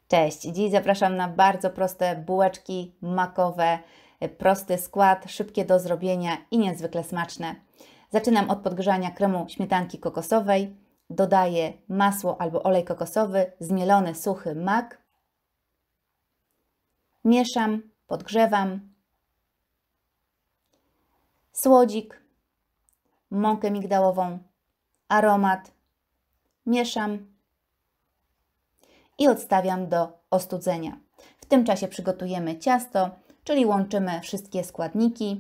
Cześć! Dziś zapraszam na bardzo proste bułeczki makowe, prosty skład, szybkie do zrobienia i niezwykle smaczne. Zaczynam od podgrzania kremu śmietanki kokosowej. Dodaję masło albo olej kokosowy, zmielony suchy mak. Mieszam, podgrzewam. Słodzik, mąkę migdałową, aromat. Mieszam i odstawiam do ostudzenia. W tym czasie przygotujemy ciasto, czyli łączymy wszystkie składniki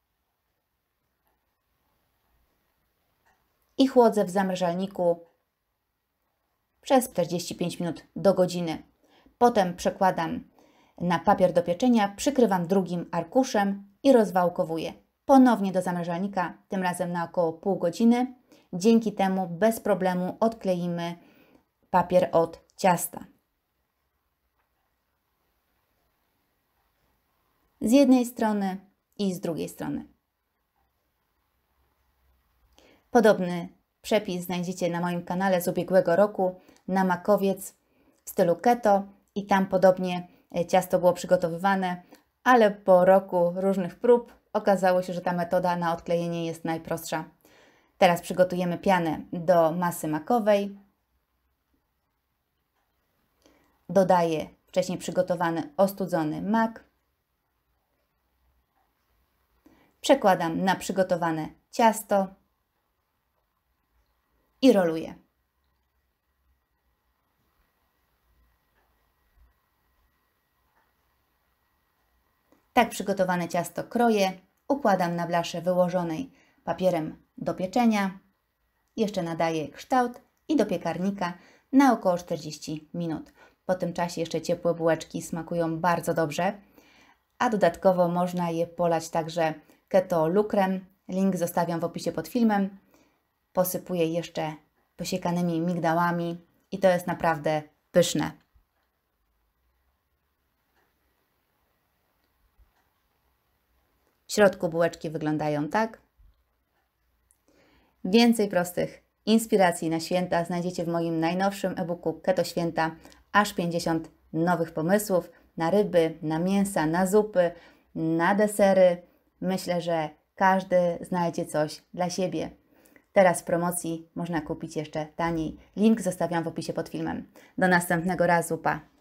i chłodzę w zamrażalniku przez 45 minut do godziny. Potem przekładam na papier do pieczenia, przykrywam drugim arkuszem i rozwałkowuję. Ponownie do zamrażalnika, tym razem na około pół godziny. Dzięki temu bez problemu odkleimy papier od ciasta. Z jednej strony i z drugiej strony. Podobny przepis znajdziecie na moim kanale z ubiegłego roku na makowiec w stylu keto i tam podobnie ciasto było przygotowywane, ale po roku różnych prób okazało się, że ta metoda na odklejenie jest najprostsza. Teraz przygotujemy pianę do masy makowej. Dodaję wcześniej przygotowany ostudzony mak. Przekładam na przygotowane ciasto i roluję. Tak przygotowane ciasto kroję, układam na blasze wyłożonej papierem do pieczenia. Jeszcze nadaję kształt i do piekarnika na około 40 minut. Po tym czasie jeszcze ciepłe bułeczki smakują bardzo dobrze, a dodatkowo można je polać także keto lukrem. Link zostawiam w opisie pod filmem. Posypuję jeszcze posiekanymi migdałami i to jest naprawdę pyszne. W środku bułeczki wyglądają tak. Więcej prostych inspiracji na święta znajdziecie w moim najnowszym e-booku Keto Święta. Aż 50 nowych pomysłów na ryby, na mięsa, na zupy, na desery. Myślę, że każdy znajdzie coś dla siebie. Teraz w promocji można kupić jeszcze taniej. Link zostawiam w opisie pod filmem. Do następnego razu, pa!